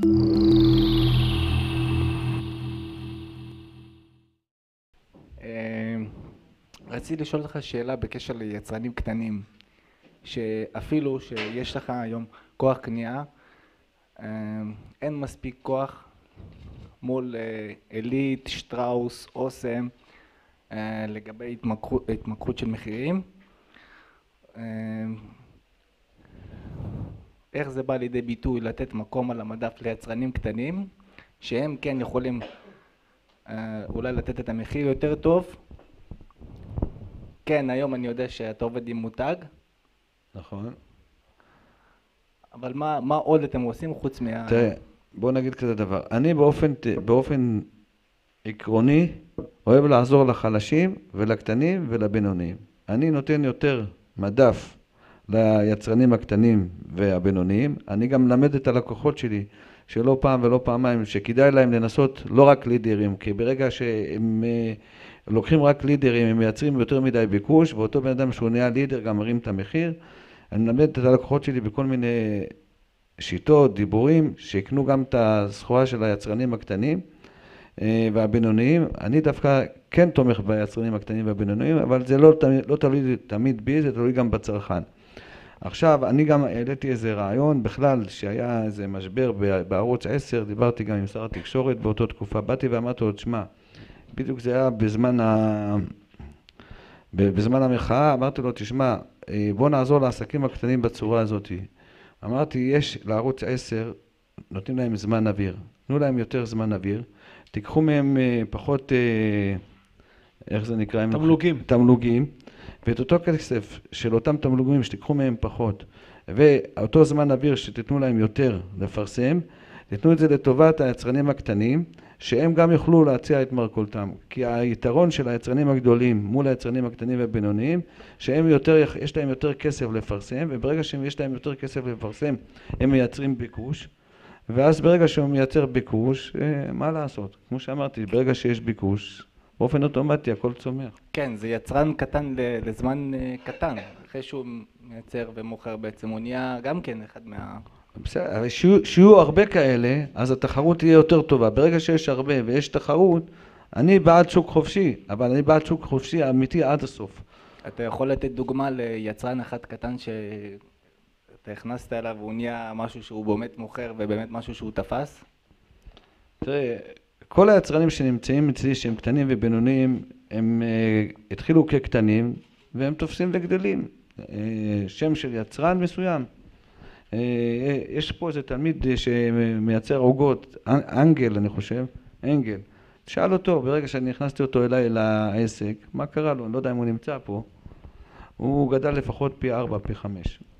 רציתי לשאול אותך שאלה בקשר ליצרנים קטנים, שאפילו שיש לך היום כוח קנייה, אין מספיק כוח מול עילית, שטראוס, אוסם, לגבי התמקחות של מחירים. איך זה בא לידי ביטוי לתת מקום על המדף ליצרנים קטנים, שהם כן יכולים אולי לתת את המחיר יותר טוב? כן, היום אני יודע שאתה עובד עם מותג, נכון. אבל מה עוד אתם עושים חוץ תראה, בוא נגיד כזה דבר. אני באופן עקרוני אוהב לעזור לחלשים ולקטנים ולבינוניים. אני נותן יותר מדף ליצרנים הקטנים והבינוניים. אני גם מלמד את הלקוחות שלי שלא פעם ולא פעמיים שכדאי להם לנסות לא רק לידרים, כי ברגע שהם לוקחים רק לידרים הם מייצרים יותר מדי ביקוש, ואותו בן אדם שהוא נהיה לידר גם מרים את המחיר. אני מלמד את הלקוחות שלי בכל מיני שיטות, דיבורים, שיקנו גם את הסחורה של היצרנים הקטנים והבינוניים. אני דווקא כן תומך ביצרנים הקטנים והבינוניים, אבל זה לא תלוי תמיד בי, זה תלוי גם בצרכן. עכשיו, אני גם העליתי איזה רעיון, בכלל שהיה איזה משבר בערוץ 10, דיברתי גם עם שר התקשורת באותו תקופה, באתי ואמרתי לו, תשמע, בדיוק זה היה בזמן המחאה, אמרתי לו, תשמע, בוא נעזור לעסקים הקטנים בצורה הזאת. אמרתי, יש לערוץ 10, נותנים להם זמן אוויר, תנו להם יותר זמן אוויר, תיקחו מהם פחות, איך זה נקרא? תמלוגים, ואת אותו כסף של אותם תמלוגים שתיקחו מהם פחות, ואותו זמן אוויר שתתנו להם יותר לפרסם, תתנו את זה לטובת היצרנים הקטנים, שהם גם יוכלו להציע את מרכולתם. כי היתרון של היצרנים הגדולים מול היצרנים הקטנים והבינוניים, שהם יש להם יותר כסף לפרסם, וברגע שיש להם יותר כסף לפרסם, הם מייצרים ביקוש, ואז ברגע שהוא מייצר ביקוש, מה לעשות? כמו שאמרתי, ברגע שיש ביקוש, באופן אוטומטי הכל צומח. כן, זה יצרן קטן לזמן קטן, אחרי שהוא מייצר ומוכר בעצם, הוא נהיה גם כן אחד בסדר, אבל שיהיו הרבה כאלה, אז התחרות תהיה יותר טובה. ברגע שיש הרבה ויש תחרות, אני בעד שוק חופשי, אבל אני בעד שוק חופשי אמיתי עד הסוף. אתה יכול לתת דוגמה ליצרן אחד קטן שאתה הכנסת אליו והוא נהיה משהו שהוא באמת מוכר ובאמת משהו שהוא תפס? תראה, כל היצרנים שנמצאים אצלי שהם קטנים ובינוניים, הם התחילו כקטנים והם תופסים וגדלים. שם של יצרן מסוים. יש פה איזה תלמיד שמייצר עוגות, אנגל אני חושב, אנגל. שאל אותו, ברגע שאני נכנסתי אותו אליי לעסק, מה קרה לו? אני לא יודע אם הוא נמצא פה. הוא גדל לפחות פי 4, פי 5.